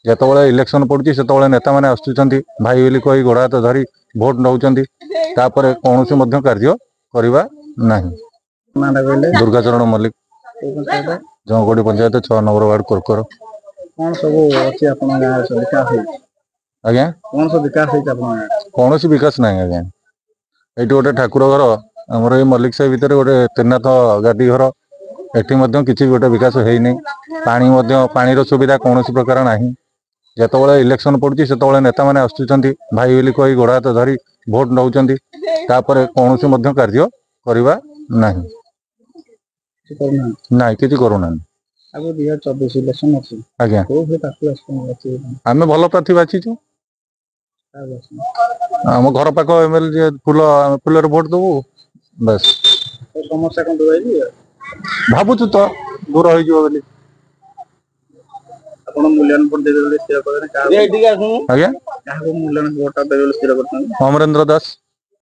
ଯେତେବେଳେ ଇଲେକ୍ସନ ପଡୁଛି ସେତେବେଳେ ନେତାମାନେ ଆସୁଛନ୍ତି ଭାଇ ବୋଲି କହି ଗୋଡ଼ ହାତ ଧରି ଭୋଟ ନେଉଛନ୍ତି, ତାପରେ କୌଣସି ମଧ୍ୟ କାର୍ଯ୍ୟ କରିବା ନାହିଁ। ଦୁର୍ଗାଚରଣ ମଲ୍ଲିକ, ଜଙ୍ଗୋଡ଼ି ପଞ୍ଚାୟତ 6 ନମ୍ବର ୱାର୍ଡ କୋରକୋର। କଣ ସବୁ ଅଛି ଆପଣଙ୍କ ଗାଁରେ ସବୁ ବିକାଶ ହେଇଛି? ଆଜ୍ଞା, କଣ ସବୁ ବିକାଶ ହେଇଛି ଆପଣଙ୍କ ଗାଁରେ? କୌଣସି ବିକାଶ ନାହିଁ ଆଜ୍ଞା। ଏଇଠି ଗୋଟେ ଠାକୁର ଘର, ଆମର ଏଇ ମଲ୍ଲିକ ସାହି ଭିତରେ ଗୋଟେ ତ୍ରିନାଥ ଗାଦି ଘର, ଏଠି ମଧ୍ୟ କିଛି ଗୋଟେ ବିକାଶ ହେଇନି। ପାଣି ମଧ୍ୟ, ପାଣିର ସୁବିଧା କୌଣସି ପ୍ରକାର ନାହିଁ। ଯେତେବେଳେ ଇଲେକ୍ସନ ପଡୁଛି ସେତେବେଳେ ନେତାମାନେ ଆସୁଛନ୍ତି ଭାଇ ବୋଲି କହି ଗୋଡ଼ ହାତ ଧରି ଭୋଟ ନେଉଛନ୍ତି, ତାପରେ କୌଣସି ମଧ୍ୟ କାର୍ଯ୍ୟ କରିବା ନାହିଁ। ନାଇଁ, କିଛି କରୁନାହାନ୍ତି। ଆଗକୁ 2024 ଇଲେକ୍ସନ ଅଛି, ଆଜ୍ଞା, କୋଉ ପ୍ରାର୍ଥୀ ଆମେ ଭଲ ପ୍ରାର୍ଥୀ ବାଛିଛୁ। ଆମ ଘର ପାଖ ଏମଏଲଏ ଫୁଲରେ ଭୋଟ ଦବୁ ବାସ୍। ସମସ୍ୟା କଣ ଦୂର ହେଇଯିବ? ଭାବୁଛୁ ତ ଦୂର ହେଇଯିବ ବୋଲି। ଆପଣ ମୂଲ୍ୟାୟନ ଭୋଟ ଦେବେ ବୋଲି ସ୍ଥିର କରିଛନ୍ତି? ଆଜ୍ଞା, କାହାକୁ ମୂଲ୍ୟାୟନ ଭୋଟ ଦେବେ ବୋଲି ସ୍ଥିର କରିଛନ୍ତି? ଅମରେନ୍ଦ୍ର ଦାସ।